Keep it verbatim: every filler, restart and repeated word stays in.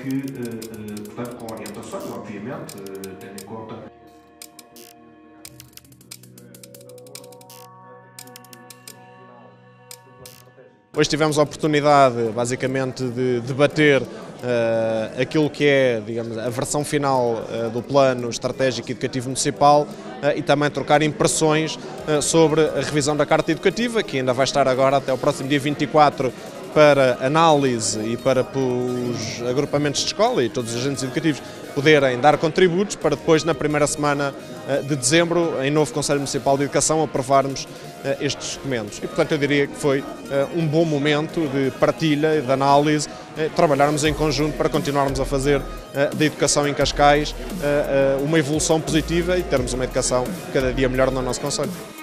que, portanto, com orientações, obviamente, tendo em conta. Hoje tivemos a oportunidade, basicamente, de debater uh, aquilo que é, digamos, a versão final uh, do Plano Estratégico Educativo Municipal uh, e também trocar impressões uh, sobre a revisão da Carta Educativa, que ainda vai estar agora até o próximo dia vinte e quatro para análise e para os agrupamentos de escola e todos os agentes educativos poderem dar contributos para depois, na primeira semana de dezembro, em novo Conselho Municipal de Educação, aprovarmos estes documentos. E, portanto, eu diria que foi um bom momento de partilha e de análise, trabalharmos em conjunto para continuarmos a fazer da educação em Cascais uma evolução positiva e termos uma educação cada dia melhor no nosso Conselho.